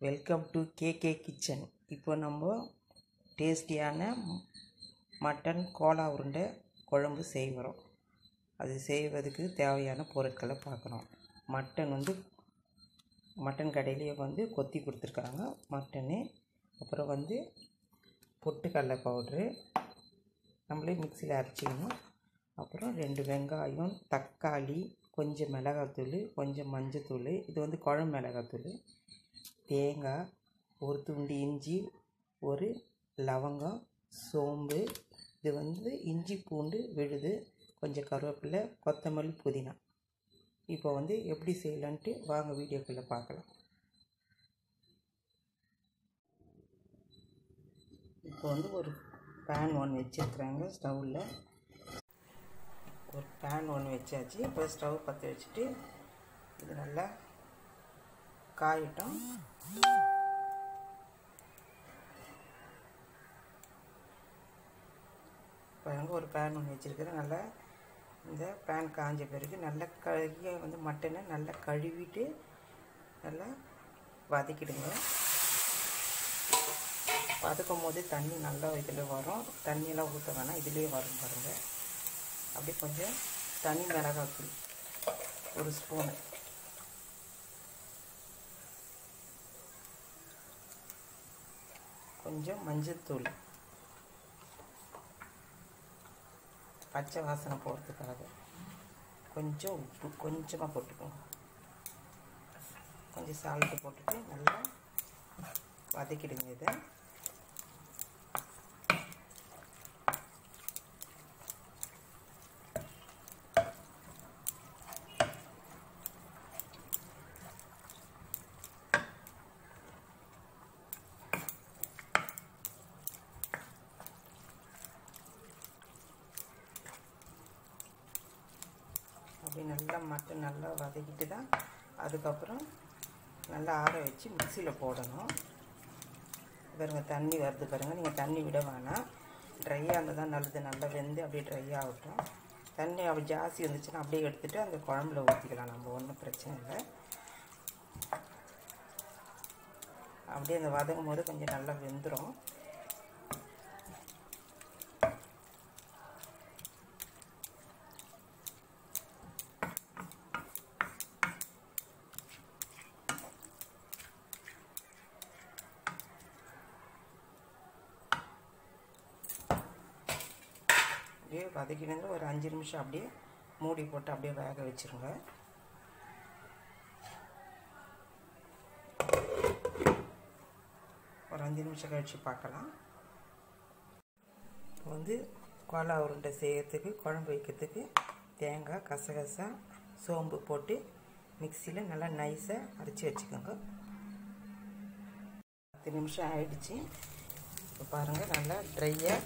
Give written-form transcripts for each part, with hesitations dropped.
Welcome to KK kitchen. இப்போ நம்ம டேஸ்டியான மட்டன் கோலா உருண்டை குழம்பு செய்கிறோம். அது செய்வதுக்கு தேவையான பொருட்களை பார்க்குறோம். மட்டன் கடையிலேயே கொத்தி கொடுத்துருக்காங்க மட்டனு. அப்புறம் பொட்டுக்கடலை பவுட்ரு நம்மளே மிக்சியில் அரைச்சிக்கணும். அப்புறம் 2 வெங்காயம், தக்காளி, கொஞ்சம் மிளகாத்தூள், கொஞ்சம் மஞ்சத்தூள், இது குழம்பு மிளகாத்தூள், தேங்காய், ஒரு துண்டு இஞ்சி, ஒரு லவங்கம், சோம்பு, இது இஞ்சி பூண்டு விழுது, கொஞ்சம் கருவேப்பிலை, கொத்தமல்லி, புதினா. இப்போ எப்படி செய்யலான்ட்டு வாங்க வீடியோக்குள்ளே பார்க்கலாம். இப்போ ஒரு பேன் ஒன்று வச்சுருக்குறாங்க ஸ்டவ்வில். ஒரு பேன் ஒன்று வச்சாச்சு. இப்போ ஸ்டவ் பற்ற வச்சுட்டு இது நல்லா காயட்டும். பாருங்க, ஒரு பேன் ஒன்று வச்சுருக்கிறேன். நல்லா இந்த பேன் காஞ்ச பிறகு நல்லா கழுகிய மட்டனை நல்லா கழுவிட்டு நல்லா வதக்கிடுங்க. வதக்கும் போது தண்ணி நல்லா இதில் வரும். தண்ணியெல்லாம் ஊற்ற வேணாம், இதிலே வரும் பாருங்கள். அப்படி கொஞ்சம் தனி மிளகாத்தூள் ஒரு ஸ்பூனு, கொஞ்சம் மஞ்சத்தூள், பச்சை வாசனை போகிறதுக்காக கொஞ்சம் உப்பு கொஞ்சமாக போட்டுக்கோங்க. கொஞ்சம் சால்ட்டு போட்டுட்டு நல்லா வதக்கிடுங்க. இதை அப்படி நல்லா மட்டன் நல்லா வதக்கிட்டு தான் அதுக்கப்புறம் நல்லா ஆற வச்சு மிக்சியில் போடணும். பாருங்கள், தண்ணி வருது பாருங்கள். நீங்கள் தண்ணி விட வேணாம், ட்ரையாக இருந்தால் தான் நல்லது. நல்லா வெந்து அப்படியே ட்ரை ஆகட்டும். தண்ணி அப்படி ஜாஸ்தி இருந்துச்சுன்னா அப்படியே எடுத்துகிட்டு அந்த குழம்புல ஊற்றிக்கலாம். நம்ம ஒன்றும் பிரச்சனை இல்லை. அப்படியே அந்த வதங்கும் போது கொஞ்சம் நல்லா வெந்துடும். அப்படியே வதக்கிடுங்க. ஒரு 5 நிமிஷம் அப்படியே மூடி போட்டு அப்படியே வேக வச்சுருங்க. ஒரு 5 நிமிஷம் கழித்து பார்க்கலாம். இப்போ கோலா உருண்டை செய்யறதுக்கு குழம்பு வைக்கிறதுக்கு தேங்காய், கசகசா, சோம்பு போட்டு மிக்சியில் நல்லா நைஸாக அரைச்சி வச்சுக்கோங்க. 10 நிமிஷம் ஆயிடுச்சு. இப்போ பாருங்கள், நல்லா ட்ரையாக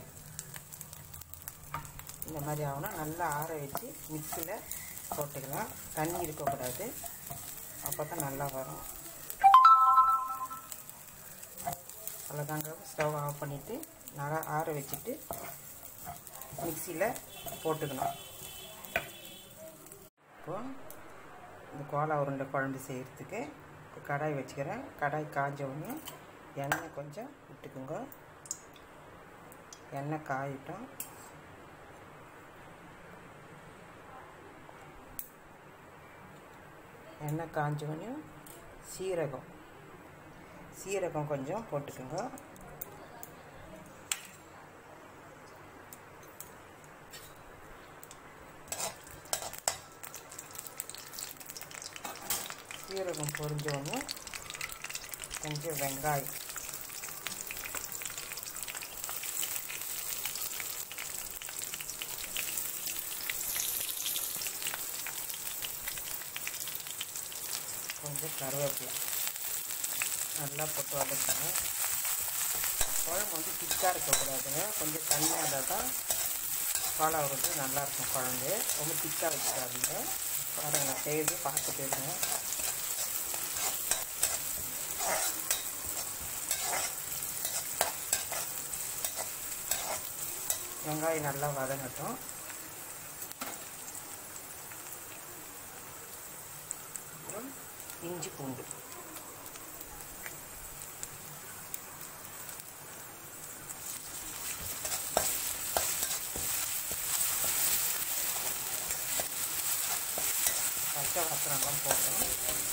இந்த மாதிரி ஆகணும். நல்லா ஆற வச்சு மிக்சியில் போட்டுக்கலாம். தண்ணி இருக்கக்கூடாது, அப்போ தான் நல்லா வரும். அவ்வளோதாங்க. ஸ்டவ் ஆஃப் பண்ணிவிட்டு நல்லா ஆற வச்சுட்டு மிக்சியில் போட்டுக்கணும். இப்போது இந்த கோலா உருண்டை குழம்பு செய்கிறதுக்கு கடாய் வச்சுக்கிறேன். கடாய் காஞ்ச உடனே எண்ணெய் கொஞ்சம் விட்டுக்குங்க. எண்ணெய் காயட்டும். எண்ணெய் காஞ்சோடனே சீரகம் கொஞ்சம் போட்டுக்கோங்க. சீரகம் பொரிஞ்சோடனே கொஞ்சம் வெங்காயம், கொஞ்சம் கருவேப்பிலை நல்லா போட்டு வதக்குங்க. குழம்பு திக்காக இருக்கக்கூடாதுங்க, கொஞ்சம் தண்ணியாக இருந்தால் தான் கோலா உருண்டை நல்லாயிருக்கும். குழம்பு ரொம்ப திக்காக வச்சுக்காதீங்க. பாருங்க, நான் செய்து பார்த்துட்டு இருங்க. வெங்காயம் நல்லா வதங்கட்டும். இஞ்சி பூண்டு பச்சை வாசனைலாம் போடுறோம்.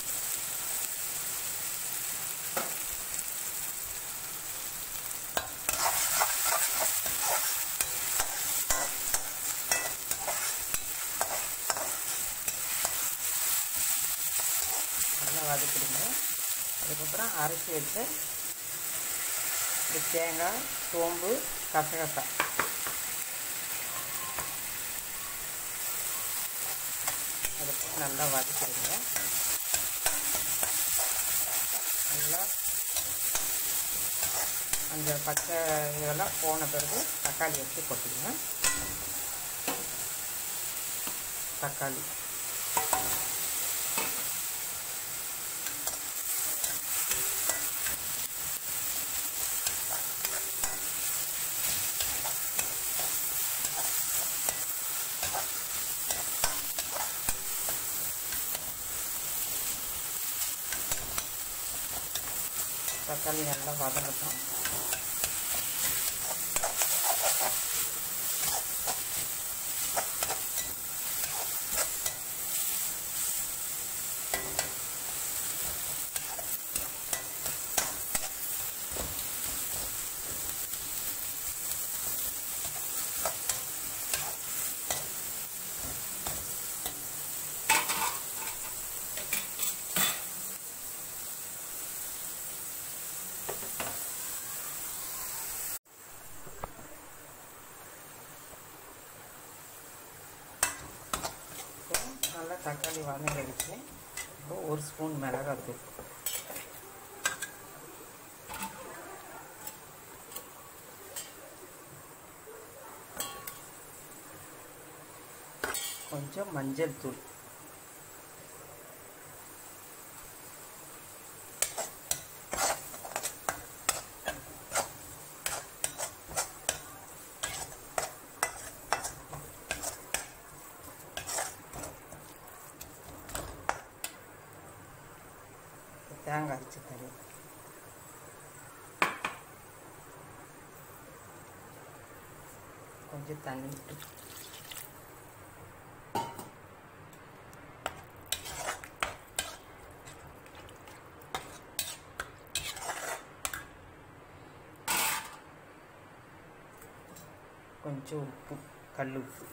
நல்லா வதக்கிடுங்க. அதுக்கப்புறம் அரைச்சி வச்ச தேங்காய், சோம்பு, கசகசா அதை போட்டு நல்லா வதக்கிடுங்க. நல்லா அந்த பச்சை இதெல்லாம் போன பிறகு தக்காளி எடுத்து கொட்டிடுங்க. தக்காளி தக்காளி நல்லா வதங்கட்டும். நல்லா தக்காளி வதங்கிடுச்சு. இப்போ 1 ஸ்பூன் மிளகாத்தூள், கொஞ்சம் மஞ்சள் தூள், தேங்காய் அரைச்சி தண்ணி, கொஞ்சம் தண்ணி விட்டு கொஞ்சம் உப்பு, கல் உப்பு,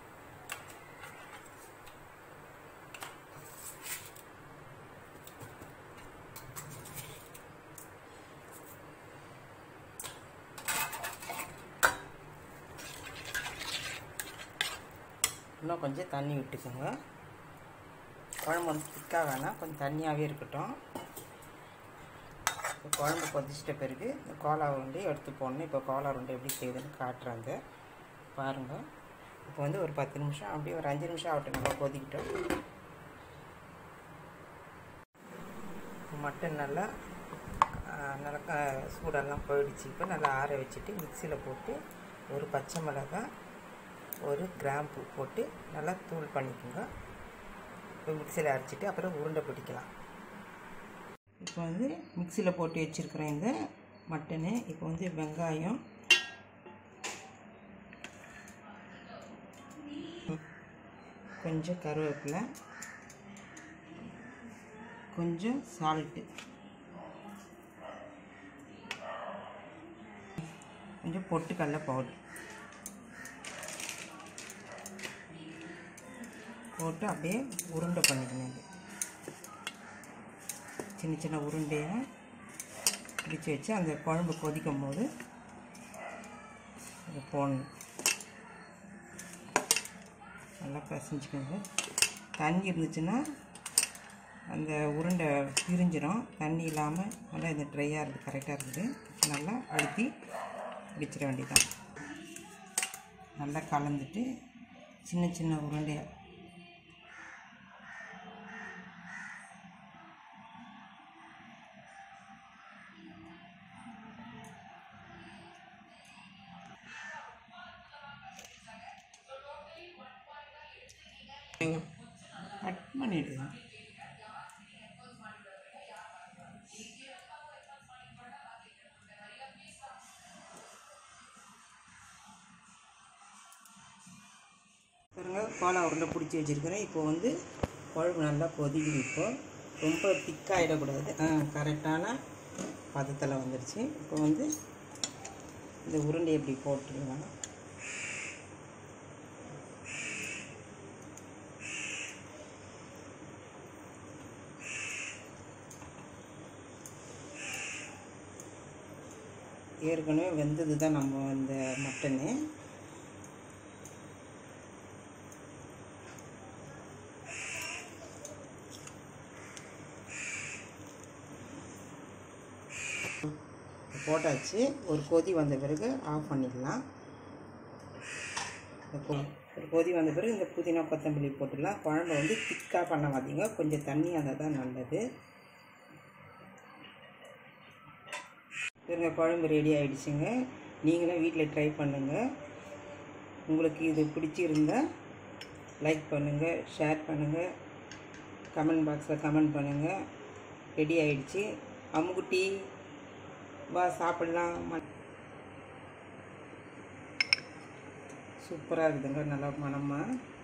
இன்னும் கொஞ்சம் தண்ணி விட்டுக்கோங்க. குழம்பு வந்து திக்காக வேணாம், கொஞ்சம் தண்ணியாகவே இருக்கட்டும். இப்போ குழம்பு கொதிச்சிட்ட பிறகு இந்த கோலா உருண்டை எடுத்து போடணும். இப்போ கோலா உருண்டை எப்படி செய்யுதுன்னு காட்டுறாங்க பாருங்கள். இப்போ வந்து ஒரு 10 நிமிஷம் அப்படியே ஒரு 5 நிமிஷம் ஆகட்டும், நல்லா கொதிக்கிட்டோம். மட்டன் நல்லா சூடெல்லாம் போயிடுச்சு. இப்போ நல்லா ஆற வச்சுட்டு மிக்சியில் போட்டு ஒரு பச்சை மிளகாய், ஒரு கிராம்பு போட்டு நல்லா தூள் பண்ணிக்கோங்க. இப்போ மிக்சியில் அரைச்சிட்டு அப்புறம் உருண்டை பிடிக்கலாம். இப்போ வந்து மிக்சியில் போட்டு வச்சுருக்கிறேன் இந்த மட்டனு. இப்போ வந்து வெங்காயம், கொஞ்சம் கருவேப்பிலை, கொஞ்சம் சால்ட்டு, கொஞ்சம் பொட்டுக்கடலை பவுடர் போட்டு அப்படியே உருண்டை பண்ணிக்கணும். இது சின்ன சின்ன உருண்டையாக பிடிச்சி வச்சு அந்த குழம்பு கொதிக்கும் போது இது போடணும். நல்லா பிசைஞ்சிக்கோங்க. தண்ணி இருந்துச்சுன்னா அந்த உருண்டை பிரிஞ்சிடும். தண்ணி இல்லாமல் நல்லா இந்த ட்ரையாக இருக்குது, கரெக்டாக இருக்குது. நல்லா அழுத்தி பிடிச்சிட வேண்டியதான். நல்லா கலந்துட்டு சின்ன சின்ன உருண்டையாக கட் பண்ணிவிடுங்க. பாருங்கள், கோலா உருண்டை பிடிச்சி வச்சுருக்கிறேன். இப்போ வந்து குழம்பு நல்லா கொதிக்குது. இப்போது ரொம்ப திக்காகிடக்கூடாது. கரெக்டான பதத்தில் வந்துடுச்சு. இப்போ வந்து இந்த உருண்டை எப்படி போட்டுடலாம். ஏற்கனவே வெந்தது தான் நம்ம இந்த மட்டனு. போட்டாச்சு. ஒரு கொதி வந்த பிறகு ஆஃப் பண்ணிடலாம். ஒரு கொதி வந்த பிறகு இந்த புதினா கொத்தமல்லி போட்டுடலாம். குழம்பு வந்து திக்காக பண்ண மாட்டீங்க, கொஞ்சம் தண்ணியாக இருந்தால் தான் நல்லது. இவங்க குழம்பு ரெடி ஆகிடுச்சுங்க. நீங்களும் வீட்டில் ட்ரை பண்ணுங்கள். உங்களுக்கு இது பிடிச்சிருந்தால் லைக் பண்ணுங்கள், ஷேர் பண்ணுங்கள், கமெண்ட் பாக்ஸில் கமெண்ட் பண்ணுங்கள். ரெடி ஆகிடுச்சு. அம்முக்குட்டி வா சாப்பிட்லாம். சூப்பராக இருக்குதுங்க, நல்லா மணமாக.